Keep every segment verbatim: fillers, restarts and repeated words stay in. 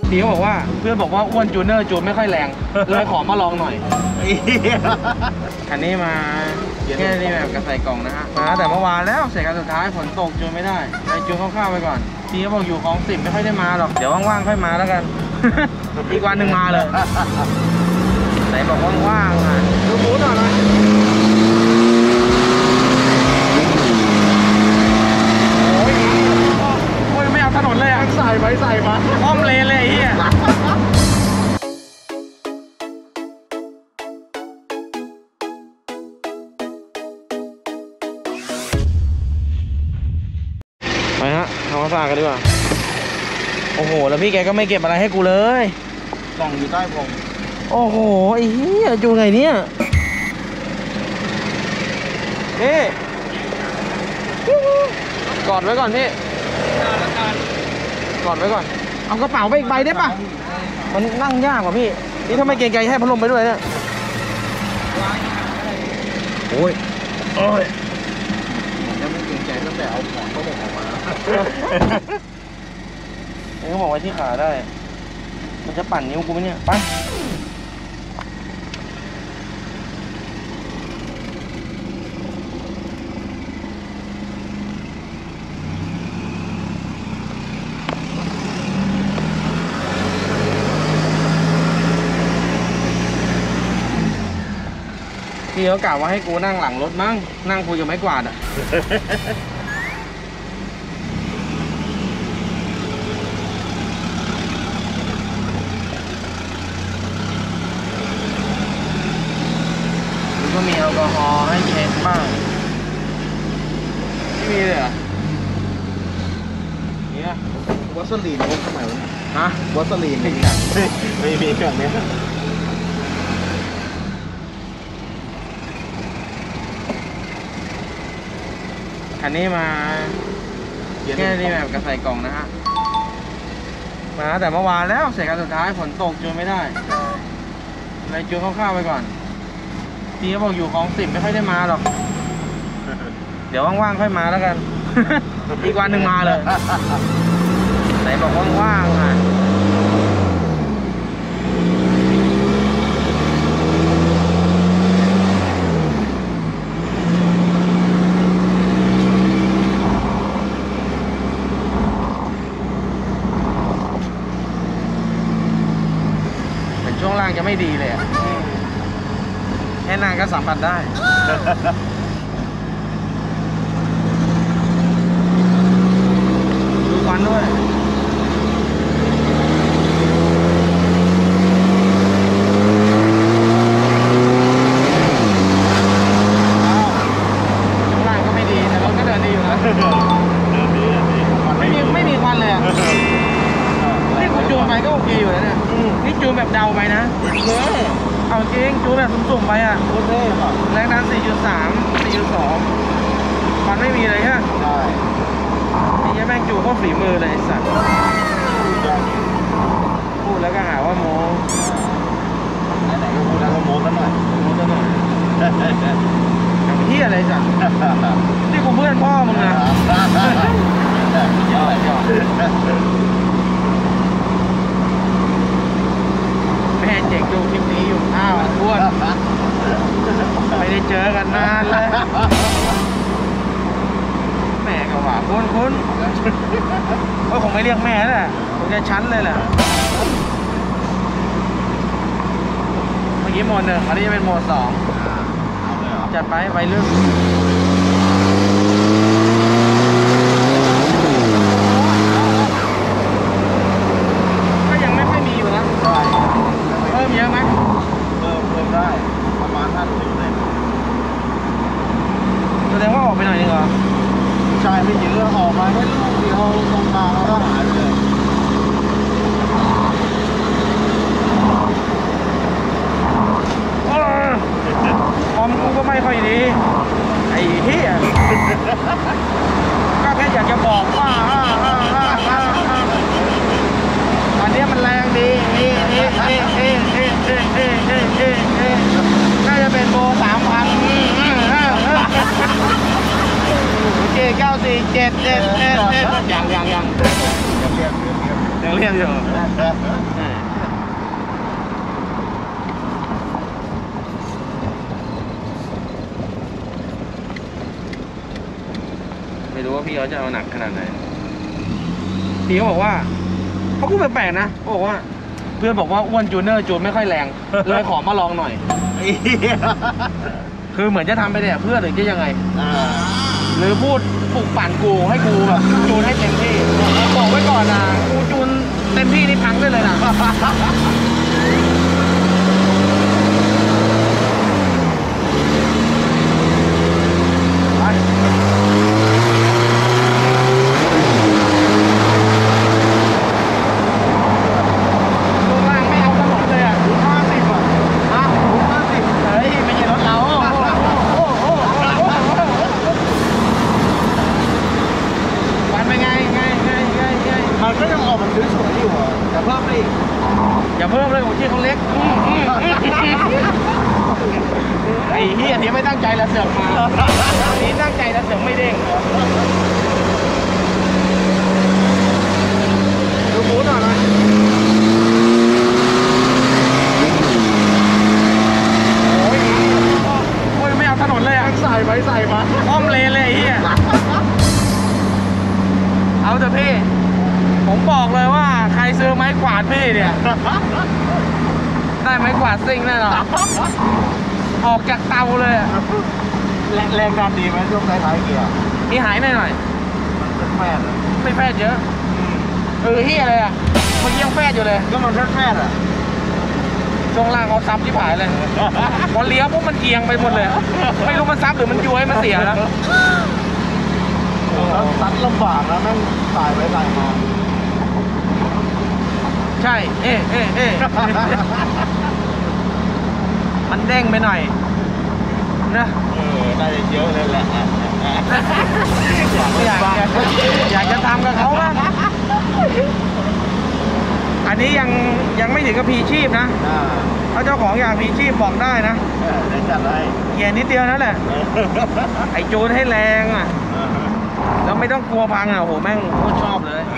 พี่เขาบอกว่าเพื่อนบอกว่าอ้วนจูเนอร์จูนไม่ค่อยแรงเลยขอมาลองหน่อยคันนี้มาแค่นี้แบบกระใส่กล่องนะฮะมาแต่เมื่อวานแล้วเสร็จกันสุดท้ายฝนตกจูนไม่ได้ไปจูนคร่าวๆไปก่อนพี่เขาบอกอยู่ของสิบไม่ค่อยได้มาหรอกเดี๋ยวว่างๆค่อยมาแล้วกัน อีกวันหนึ่งมาเลยไหนบอกว่างๆอ่ะดูบูธหน่อยนะโอ้ยโอ้ยไม่เอาถนนเลยอ่ะใส่ไปใส่มาอ้อมเลนเลยไอ้เหี้ยไปฮะทำความสะอาดกันดีกว่าโอ้โหแล้วพี่แกก็ไม่เก็บอะไรให้กูเลยกล่องอยู่ใต้ผมโอ้โหไอ้เหี้ยอยู่ไหนเนี่ยพี่กอดไว้ก่อนพี่กอดไว้ก่อนเอากระเป๋าไปอีกใบได้ปะมันนั่งยากกว่าพี่นี่ถ้าไม่เกรงใจให้พัดลมไปด้วยเนี่ยโอ้ยโอ้ยผมยังไม่เกรงใจตั้งแต่เอาของเขาบอกออกมานี่เขาบอกไว้ที่ขาได้มันจะปั่นนิ้วกูไหมเนี่ยไปพี่เขากล่าวว่าให้กูนั่งหลังรถมั้งนั่งคุยกับไม้กวาดอ่ะก็มีแอลกอฮอล์ให้เช็ดบ้างไม่มีเลยเหรอเนี่ยวัสลีนพกทำไมวะฮะวัสลีนไม่มีไม่มีเครื่องนี้คันนี้มาแค่นี้แบบกระใส่กล่องนะฮะมาแต่เมื่อวานแล้วเสร็จกันสุดท้ายฝนตกจูนไม่ได้เลยจูนคร่าวๆไปก่อนพี่เขาบอกอยู่ของสิบไม่ค่อยได้มาหรอกเดี๋ยวว่างๆค่อยมาแล้วกัน อีกวันหนึ่งมาเลยไหนบอกว่างๆอ่ะเป็นช่วงล่างจะไม่ดีเลยอ่ะแค่นานก็สัมผัสได้ดูควันด้วยช่วงล่างก็ไม่ดีแต่รถก็เดินดีอยู่นะไม่มีไม่มีควันเลยอ่ะนี่กูจูนไปก็โอเคอยู่แล้วเนี่ยนี่จูนแบบเดาไปนะเอาจริงจูนแบบสุ่มๆไปอ่ะโคตรเท่แรงดัน สี่จุดสาม สี่จุดสอง มันไม่มีเลยฮะใช่นี่แม่งจูโคตรฝีมือเลยไอ้สัตว์พูดแล้วก็หาว่าโม้ไหนๆก็พูดแล้วก็โม้กันหน่อยโม้กันหน่อยอย่างเหี้ยอะไรสัตว์นี่กูเพื่อนพ่อมึงนะยอดยอดแม่เจ๋งดูคลิปนี้อยู่อ้าวอ้วนไม่ได้เจอกันนานเลยแม่ก็ว่าคุ้นคุ้นก็คงไม่เรียกแม่แหละคงจะชั้นเลยแหละเมื่อกี้โหมดหนึ่งอันนี้จะเป็นโหมดสองจัดไปไปเรื่องก็ยังไม่ค่อยมีอยู่นะเพิ่มเยอะไหมเพิ่มเพิ่มได้ประมาณห้าสิบเลยแสดงว่าออกไปหน่อยนึงเหรอใช่ไม่เยอะออกมาแค่ลูกเดียวตรงกลางแล้วก็หายไปเลยคอมกูก็ไม่ค่อยดีไอ้เหี้ยก็แค่อยากจะบอกว่าตอนนี้มันแรงดีน่าจะเป็นโบสามพันเจเก้าสี่เจ็ดเจ็ดเจ็ดเจ็ดยังยังยังเรียบเรียบเรียบยังเรียบอยู่ไม่รู้ว่าพี่เขาจะเอาหนักขนาดไหนพี่เขาบอกว่าเขาพูดแปลกๆนะเขาบอกว่าเพื่อนบอกว่าอ้วนจูเนอร์จูนไม่ค่อยแรงเลยขอมาลองหน่อยคือเหมือนจะทำไปเนี่ยเพื่อหรือจะยังไงหรือพูดปลุกปั่นกูให้กูแบบจูนให้เต็มที่บอกไว้ก่อนนะกูจูนเต็มที่นี่พังได้เลยนะอย่าเพิ่มเลยของที่เขาเล็กไอ้เหี้ยนี้ไม่ตั้งใจละเสือกมานี่ตั้งใจละเสือกไม่เด้งดูหมูหน่อยนะโอ้ยโอ้ยไม่เอาถนนเลยอ่ะใส่ไปใส่มาอ้อมเลนเลยไอ้เหี้ยเอาเถอะพี่ผมบอกเลยว่าใครซื้อไม้กวาดพี่เนี่ยได้ไม้กวาดซิ่งแน่นอนออกจากเตาเลยแรงแรงดันดีไหมช่วงท้ายๆเกียร์มีหายหน่อยหน่อยมันเป็นแฟดไม่แฟดเยอะเออเฮียเลยอ่ะเมื่อกี้ยังแฟดอยู่เลยก็มันแฟดแฟดอ่ะช่วงล่างเขาซับที่ผายเลยพอเลี้ยวปุ๊บมันเอียงไปหมดเลยไม่รู้มันซับหรือมันย้วยมันเสียแล้วแล้วซัดลำบากแล้วนั่งสายไปสายมาใช่เอ๊ะเอ๊ะเอ๊ะมันเด้งไปหน่อยนะเออได้เยอะเลยแหละอยากอยากอยากจะทำกับเขานะอันนี้ยังยังไม่ถึงกับพีชีพนะเขาเจ้าของอยากพีชีพบอกได้นะได้จัดได้เกียร์นิดเดียวนั่นแหละไอจูนให้แรงอ่ะแล้วไม่ต้องกลัวพังอ่ะโหแม่งโคตรชอบเลย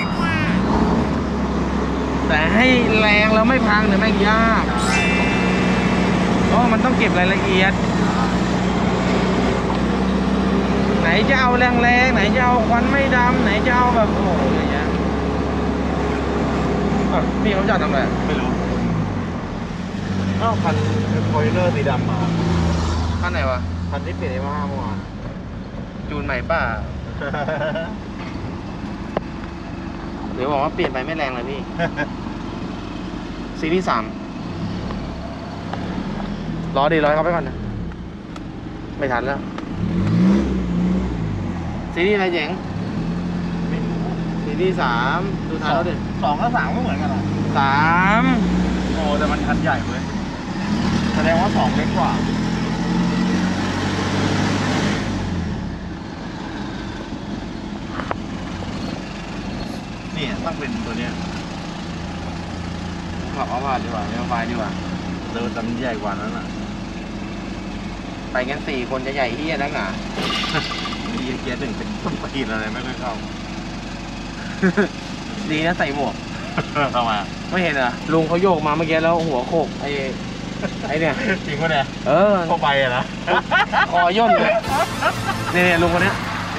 แต่ให้แรงแล้วไม่พังเนี่ยแม่งยากเพราะมันต้องเก็บรายละเอียดไหนจะเอาแรงๆไหนจะเอาควันไม่ดำไหนจะเอาแบบโอ้โหอะไรเงี้ยพี่เขาจะทำอะไรไม่รู้อ้าวคันคอยเลอร์สีดำมาคันไหนวะคันที่เปลี่ยนไอ้มาเมื่อวานจูนใหม่ป่ะเดี๋ยวบอกว่าเปลี่ยนไปไม่แรงเลยพี่ซีรีส์สามรอดีรอเขาไปก่อนนะไม่ทันแล้วซีรีส์อะไรเจ๋งซีรีส์สามดูท้ายแล้วดิสองกับสามก็เหมือนกันเหรอสามโอ้แต่มันคันใหญ่เว้ยแสดงว่าสองเล็กกว่านี่ต้องเป็นตัวเนี้ยขับเอาผ่านดีกว่าไม่เอาไฟดีกว่าเดินแต่มันใหญ่กว่านั้นอ่ะไปกันสี่คนจะใหญ่ที่นักหนาดีเกียร์หนึ่งเป็นต้นปีนอะไรไม่ค่อยเข้าดีนะใส่หมวกทำไมไม่เห็นเหรอลุงเขาโยกมาเมื่อกี้แล้วหัวโขกไอ้ไอ้เนี่ยจริงปะเนี่ยเออเข้าไปอะนะคอย่นเลยเนี่ยลุงคนนี้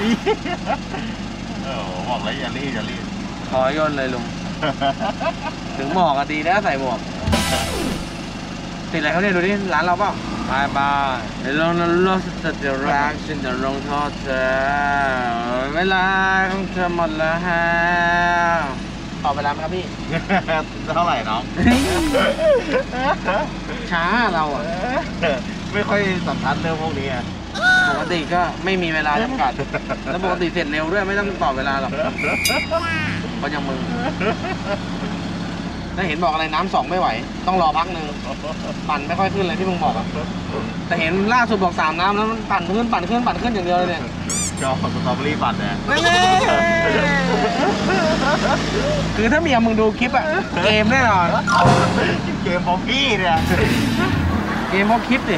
เออบอกแล้วอย่ารีบอย่ารีบคอย่นเลยลุงถึงหมอกอะดีนะใส่หมวกติดอะไรเขาเนี่ยดูดิร้านเราเปล่าบายบายเดี๋ยวลองลองสเตอร์รักฉันจะลงทอดเธอเวลาของเธอหมดแล้วฮะต่อเวลาไหมครับพี่เท่าไหร่น้องช้าเราอ่ะไม่ค่อยสัมพันธ์เรื่องพวกนี้ปกติก็ไม่มีเวลาจำกัดแล้วปกติเสร็จเร็วด้วยไม่ต้องต่อเวลาหรอกเพราะยังมึงได้เห็นบอกอะไรน้ำสองไม่ไหวต้องรอพักหนึ่งปั่นไม่ค่อยขึ้นเลยที่มึงบอกอะแต่เห็นล่าสุดบอกสามน้ำแล้วมันปั่นขึ้นปั่นขึ้นปั่นขึ้นอย่างเดียวเลยเนี่ยจอสตรอเบอรี่ปั่นเนี่ยคือถ้าเมียมึงดูคลิปอะเกมแน่นอนเกมพอพี่เนี่ยเกมพอคลิปดิ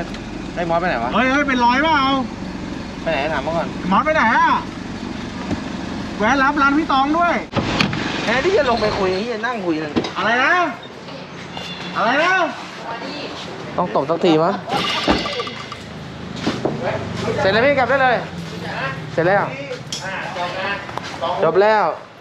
ได้มอสไปไหนวะเฮ้ยเฮ้ยเป็นร้อยเปล่าไปไหนถามมาก่อนมอสไปไหนอะแวะรับร้านพี่ตองด้วยแทนที่จะลงไปคุยที่จะนั่งคุยกันอะไรนะ อะไรนะต้องตบสักทีมั้งเสร็จแล้วพี่กลับได้เลย เสร็จแล้ว จบแล้ว